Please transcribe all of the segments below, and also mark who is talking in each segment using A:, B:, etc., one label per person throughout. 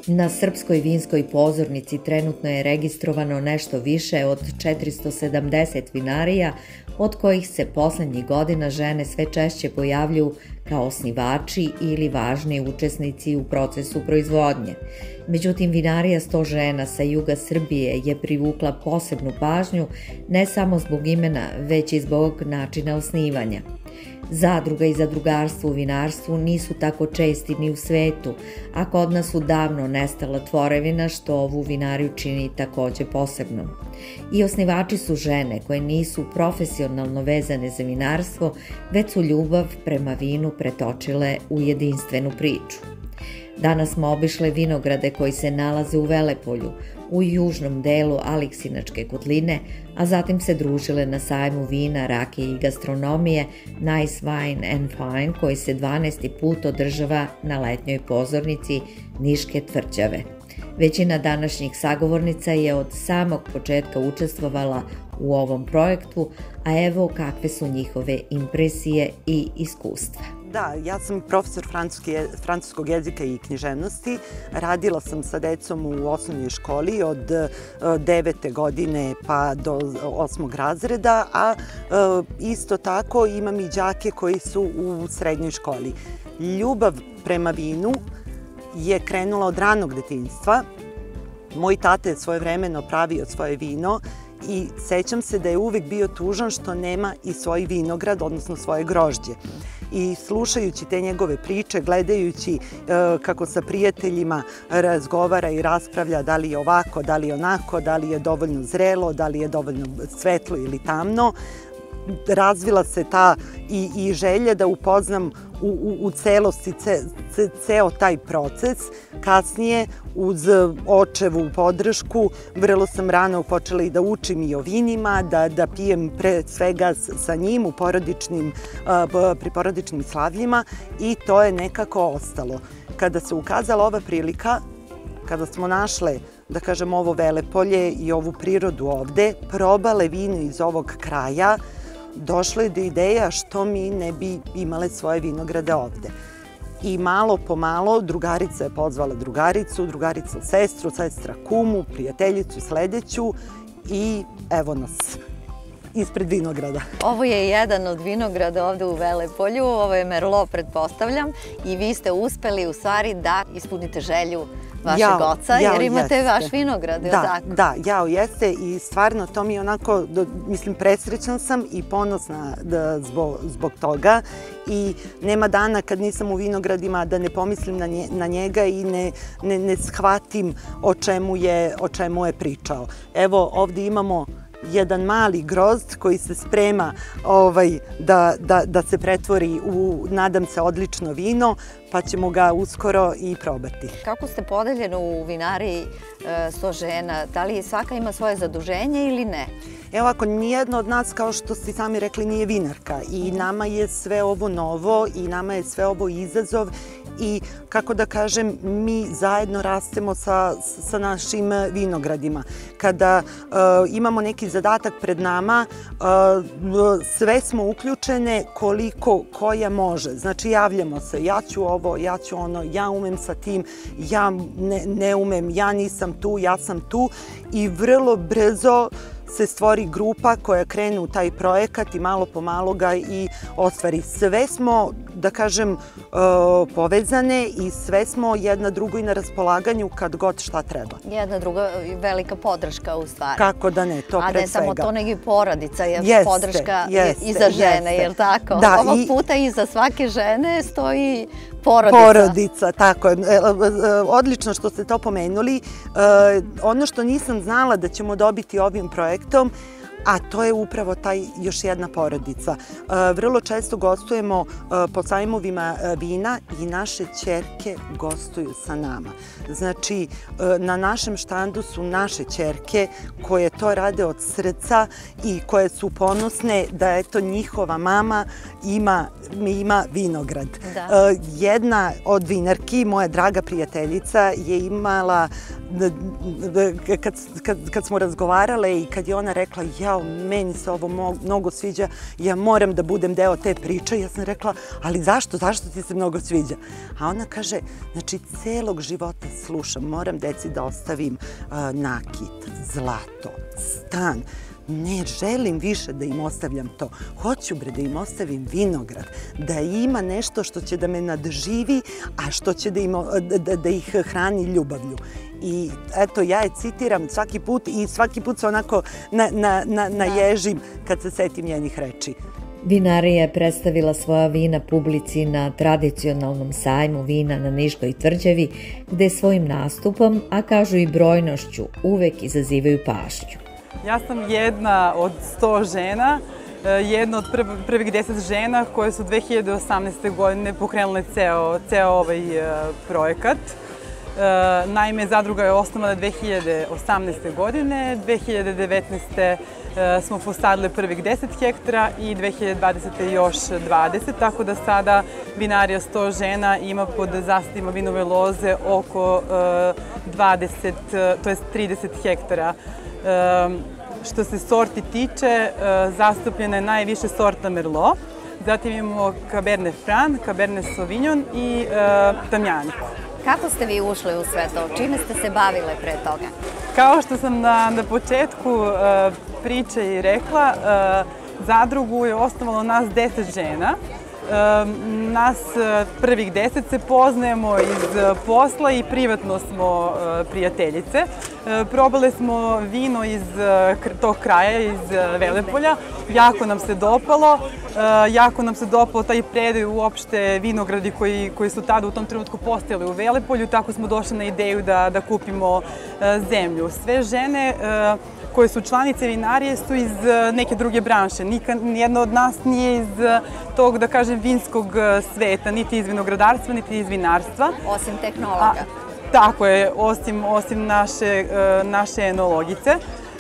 A: Na Srpskoj vinskoj pozornici trenutno je registrovano nešto više od 470 vinarija, od kojih se poslednjih godina žene sve češće pojavljuju kao osnivači ili važni učesnici u procesu proizvodnje. Međutim, vinarija 100 žena sa juga Srbije je privukla posebnu pažnju ne samo zbog imena, već i zbog načina osnivanja. Zadruga i zadrugarstvo u vinarstvu nisu tako česti ni u svetu, a kod nas su davno nestala tvorevina što ovu vinariju čini takođe posebnom. I osnivači su žene koje nisu profesionalno vezane za vinarstvo, već su ljubav prema vinu pretočile u jedinstvenu priču. Danas smo obišle vinograde koji se nalaze u Velepolju, u južnom delu Aleksinačke kotline, a zatim se družile na sajmu vina, rakije i gastronomije Nice Wine and Fine koji se 12. put održava na letnjoj pozornici Niške tvrđave. Većina današnjih sagovornica je od samog početka učestvovala u ovom projektu, a evo kakve su njihove impresije i iskustva.
B: Da, ja sam profesor francuskog jezika i književnosti. Radila sam sa decom u osnovnoj školi od 9. godine pa do 8. razreda, a isto tako imam i đake koji su u srednjoj školi. Ljubav prema vinu je krenula od ranog detinjstva. Moj tata je svojevremeno pravio svoje vino i sećam se da je uvek bio tužan što nema i svoj vinograd, odnosno svoje grožđe. I slušajući te njegove priče, gledajući kako sa prijateljima razgovara i raspravlja da li je ovako, da li je onako, da li je dovoljno zrelo, da li je dovoljno svetlo ili tamno, razvila se ta i želja da upoznam u celosti ceo taj proces. Kasnije, uz očevu podršku, vrlo sam rano počela i da učim i o vinima, da pijem pre svega sa njim pri porodičnim slavljima i to je nekako ostalo. Kada se ukazala ova prilika, kada smo našle, da kažem, ovo Velepolje i ovu prirodu ovde, probale vino iz ovog kraja, došlo je do ideja što mi ne bi imale svoje vinograde ovde. I malo po malo drugarica je pozvala drugaricu, drugarica sestru, sestra kumu, prijateljicu sledeću i evo nas ispred vinograda.
C: Ovo je jedan od vinograda ovde u Velepolju, ovo je Merlot, pretpostavljam, i vi ste uspeli u stvari da ispunite želju vašeg oca, jer imate vaš vinograd, je li tako?
B: Da, jao jeste i stvarno to mi je onako, mislim, presrećna sam i ponosna zbog toga i nema dana kad nisam u vinogradima da ne pomislim na njega i ne shvatim o čemu je pričao. Evo, ovde imamo jedan mali grozd koji se sprema da se pretvori u, nadam se, odlično vino, pa ćemo ga uskoro i probati.
C: Kako ste podeljeni u vinariji 100 žena? Da li svaka ima svoje zaduženje ili ne?
B: Evo ako, nijedno od nas, kao što ste sami rekli, nije vinarka i nama je sve ovo novo i nama je sve ovo izazov i, kako da kažem, mi zajedno rastemo sa našim vinogradima. Kada imamo neki zadatak pred nama, sve smo uključene koliko koja može. Znači, javljamo se, ja ću ovo, ja ću ono, ja umem sa tim, ja ne umem, ja nisam tu, ja sam tu i vrlo brzo se stvori grupa koja krene u taj projekat i malo po malo ga i ostvari. Sve smo, da kažem, povezane i sve smo jedna drugoj na raspolaganju kad god šta treba.
C: Jedna druga velika podrška u stvari.
B: Kako da ne, to pre svega.
C: A ne samo to, nego i porodica je podrška i za žene, je li tako? Ovog puta iza svake žene stoji porodica. Porodica,
B: tako je. Odlično što ste to pomenuli. Ono što nisam znala da ćemo dobiti ovim projektom, a to je upravo još jedna porodica. Vrlo često gostujemo po sajmovima vina i naše ćerke gostuju sa nama. Znači, na našem štandu su naše ćerke koje to rade od srca i koje su ponosne da eto njihova mama ima vinograd. Jedna od vinarki, moja draga prijateljica, je imala kad smo razgovarale i kad je ona rekla jao, meni se ovo mnogo sviđa, ja moram da budem deo te priče, ja sam rekla, ali zašto ti se mnogo sviđa? A ona kaže, znači celog života slušam, moram deci da ostavim nakit, zlato, stan, ne želim više da im ostavljam to. Hoću da im ostavim vinograd, da ima nešto što će da me nadživi, a što će da ih hrani ljubavlju. I eto, ja je citiram svaki put i svaki put se onako naježim kad se setim njenih reči.
A: Vinarija je predstavila svoja vina publici na tradicionalnom sajmu vina na Niškoj tvrđavi, gde svojim nastupom, a kažu i brojnošću, uvek izazivaju pažnju.
D: Ja sam jedna od 100 žena, jedna od prvih 10 žena koje su 2018. godine pokrenule ceo ovaj projekat. Naime, zadruga je osnovana 2018. godine, 2019. smo posadili prvih 10 hektara i 2020. još 20, tako da sada vinarija 100 žena ima pod zasadima vinove loze oko 20, to jest 30 hektara. Što se sorti tiče, zastupljena je najviše sorta Merlot, zatim imamo Cabernet Franc, Cabernet Sauvignon i Tamjaniku.
C: Kako ste vi ušli u sve to? Čime ste se bavile pre toga?
D: Kao što sam na početku priče i rekla, zadrugu je osnovalo nas 10 žena. Nas prvih 10 se poznajemo iz posla i privatno smo prijateljice. Probale smo vino iz tog kraja, iz Velepolja. Jako nam se dopalo. Jako nam se dopalo taj predaj uopšte vinogradi koji su tada u tom trenutku postojali u Velepolju. Tako smo došli na ideju da kupimo zemlju. Sve žene koje su članice vinarije su iz neke druge branše. Nijedna od nas nije iz tog, da kažem, vinskog sveta, niti iz vinogradarstva, niti iz vinarstva.
C: Osim tehnologa.
D: Tako je, osim naše enologice.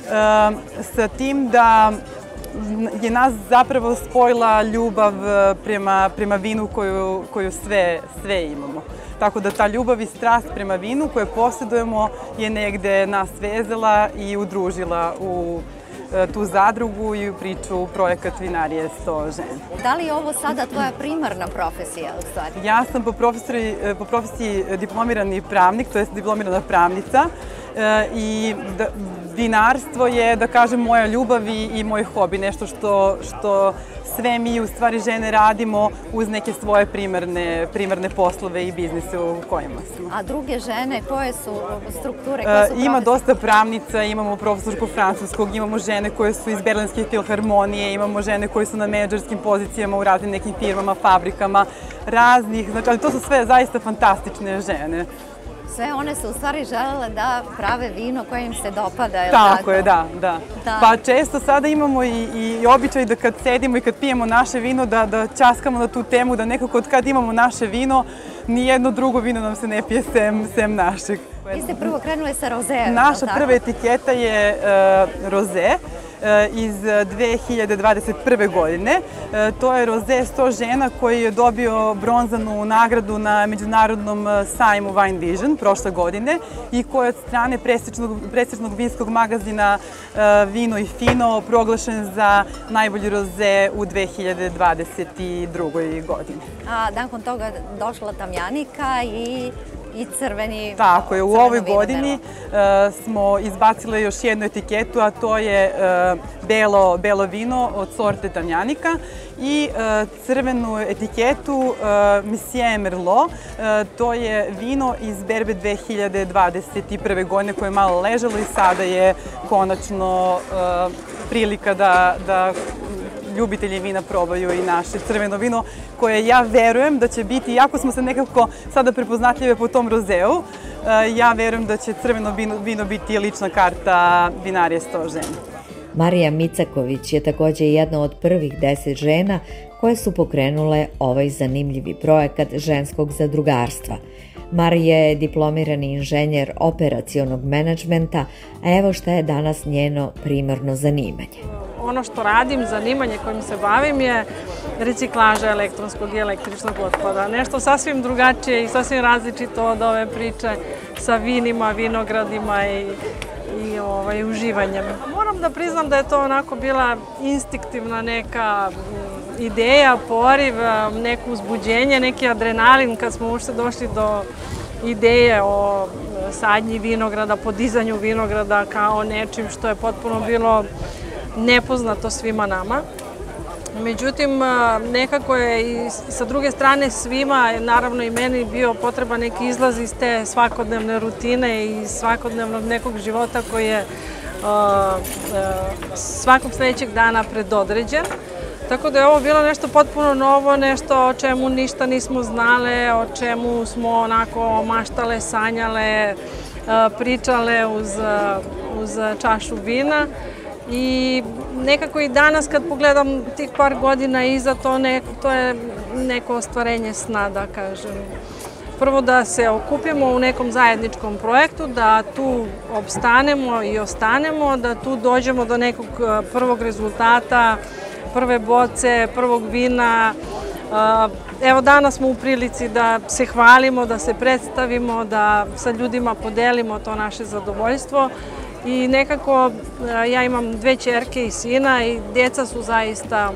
D: Sa tim da je nas zapravo spojila ljubav prema vinu koju sve imamo. Tako da ta ljubav i strast prema vinu koje posjedujemo je negde nas vezala i udružila u tu zadrugu i u priču projekat Vinarije 100 žena.
C: Da li je ovo sada tvoja primarna profesija u stvari?
D: Ja sam po profesiji diplomirani pravnik, to je diplomirana pravnica i vinarstvo je, da kažem, moja ljubav i moj hobi, nešto što sve mi u stvari žene radimo uz neke svoje primarne poslove i biznise u kojima smo.
C: A druge žene, koje su strukture, koje su profesije?
D: Ima dosta pravnica, imamo profesorku francuskog, imamo žene koje su iz Berlinske filharmonije, imamo žene koje su na menadžerskim pozicijama u raznim nekim firmama, fabrikama, raznih, znači, ali to su sve zaista fantastične žene.
C: Sve one su u stvari želele da prave vino koje im se dopada, je li
D: tako? Je, da. Pa često sada imamo i običaj da kad sedimo i kad pijemo naše vino da ćaskamo na tu temu, da nekako od kad imamo naše vino, nijedno drugo vino nam se ne pije sem našeg.
C: Vi ste prvo krenuli sa rozeom.
D: Naša prva etiketa je roze iz 2021. godine. To je roze 100 žena koji je dobio bronzanu nagradu na međunarodnom sajmu Wine Vision prošle godine i koji je od strane presečnog vinskog magazina Vino i Fino proglašen za najbolji roze u 2022. godini.
C: A nakon toga došla Tamjanika i crveni.
D: Tako je, u ovoj godini smo izbacili još jednu etiketu, a to je belo vino od sorte Tamjanika i crvenu etiketu Monsieur Merlot. To je vino iz berbe 2021. godine koje je malo ležalo i sada je konačno prilika da ljubitelji vina probaju i naše crveno vino koje ja verujem da će biti, iako smo se nekako sada prepoznatljive po tom rozeu, ja verujem da će crveno vino biti lična karta Vinarije 100 žena.
A: Marija Micaković je takođe jedna od prvih 10 žena koje su pokrenule ovaj zanimljivi projekat ženskog zadrugarstva. Marija je diplomirani inženjer operacionog menadžmenta, a evo šta je danas njeno primarno zanimanje.
E: ono što radim, zanimanje kojim se bavim je reciklaža elektronskog i električnog otpada. Nešto sasvim drugačije i sasvim različito od ove priče sa vinima, vinogradima i uživanjem. Moram da priznam da je to onako bila instinktivna neka ideja, poriv, neko uzbuđenje, neki adrenalin kad smo uopšte došli do ideje o sadnji vinograda, podizanju vinograda kao nečim što je potpuno bilo nepoznato svima nama. Međutim, nekako je i sa druge strane svima, naravno i meni, bio potreban neki izlaz iz te svakodnevne rutine i svakodnevnog nekog života koji je svakog sledećeg dana predodređen. Tako da je ovo bilo nešto potpuno novo, nešto o čemu ništa nismo znale, o čemu smo onako maštale, sanjale, pričale uz čašu vina. I nekako i danas kad pogledam tih par godina iza, to je neko ostvarenje sna, da kažem. Prvo da se okupimo u nekom zajedničkom projektu, da tu opstanemo i ostanemo, da tu dođemo do nekog prvog rezultata, prve boce, prvog vina. Evo danas smo u prilici da se hvalimo, da se predstavimo, da sa ljudima podelimo to naše zadovoljstvo. I nekako ja imam 2 ćerke i sina i djeca su zaista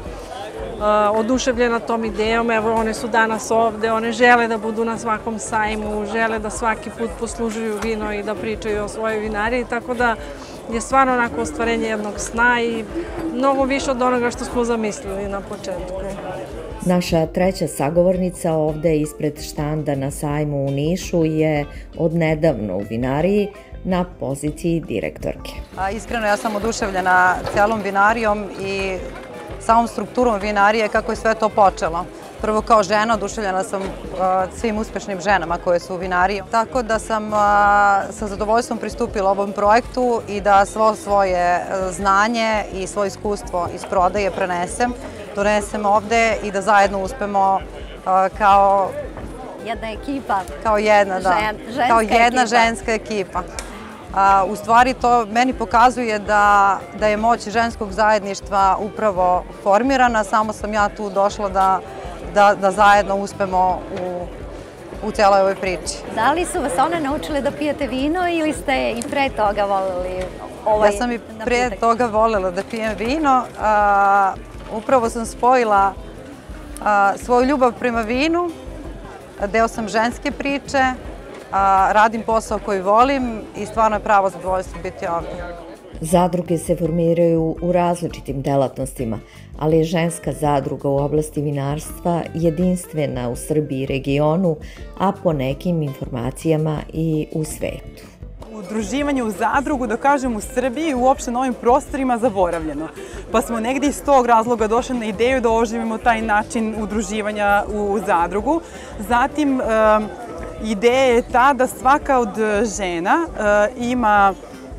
E: oduševljena tom idejom. Evo, one su danas ovde, one žele da budu na svakom sajmu, žele da svaki put poslužuju vino i da pričaju o svojoj vinariji, tako da je stvarno onako ostvarenje jednog sna i mnogo više od onoga što smo zamislili na početku.
A: Naša treća sagovornica ovde ispred štanda na sajmu u Nišu je odnedavno u vinariji na poziciji direktorke.
F: Iskreno, ja sam oduševljena celom vinarijom i samom strukturom vinarije, kako je sve to počelo. Prvo kao žena, oduševljena sam svim uspešnim ženama koje su u vinariji. Tako da sam sa zadovoljstvom pristupila ovom projektu i da svo svoje znanje i svoje iskustvo iz prodaje donesem ovde i da zajedno uspemo kao
C: jedna ekipa.
F: Kao jedna ženska ekipa. U stvari to meni pokazuje da je moć ženskog zajedništva upravo formirana, samo sam ja tu došla da zajedno uspemo u celoj ovoj priči.
C: Da li su vas one naučile da pijete vino ili ste i pre toga voljeli ovaj napitak?
F: Ja sam i pre toga voljela da pijem vino. Upravo sam spojila svoju ljubav prema vinu, deo sam ženske priče, radim posao koji volim i stvarno je pravo zadovoljstvo biti ovde.
A: Zadruge se formiraju u različitim delatnostima, ali je ženska zadruga u oblasti vinarstva jedinstvena u Srbiji i regionu, a po nekim informacijama i u svetu.
D: Udruživanje u zadrugu, da kažem, u Srbiji i uopšte na ovim prostorima zaboravljeno. Pa smo negde iz tog razloga došli na ideju da oživimo taj način udruživanja u zadrugu. Zatim, ideja je ta da svaka od žena ima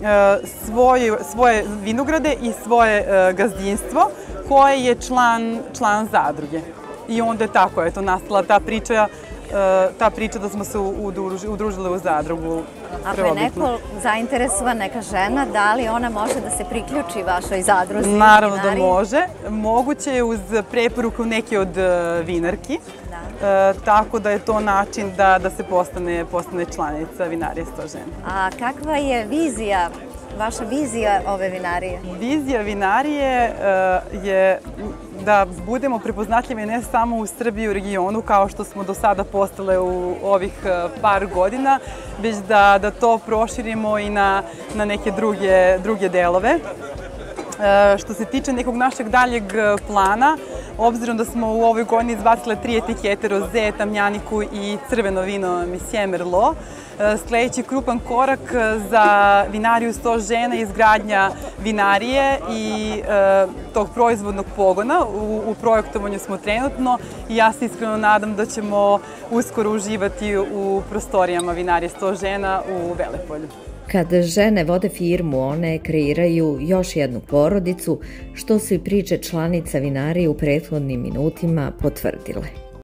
D: svoje vinograde i svoje gazdinstvo koje je član zadruge. I onda je tako, eto, nastala ta priča da smo se udružile u zadrugu.
C: Ako je neko zainteresovan, neka žena, da li ona može da se priključi vašoj zadruzi?
D: Naravno da može. Moguće je uz preporuku neke od vinarki. Tako da je to način da se postane članica vinarije 100 žena.
C: A kakva je vaša vizija ove vinarije?
D: Vizija vinarije je da budemo prepoznatljivi ne samo u Srbiji i u regionu kao što smo do sada postale u ovih par godina, već da to proširimo i na neke druge delove. Što se tiče nekog našeg daljeg plana, obzirom da smo u ovoj godini izbacile 3 etikete roze, tamjaniku i crveno vino Monsieur Merlot, sledeći krupan korak za vinariju 100 žena je izgradnja vinarije i tog proizvodnog pogona. U projektovanju smo trenutno i ja se iskreno nadam da ćemo uskoro uživati u prostorijama vinarije 100 žena u Velepolju.
A: Kad žene vode firmu, one kreiraju još jednu porodicu, što su i priče članica vinarije u prethodnim minutima potvrdile.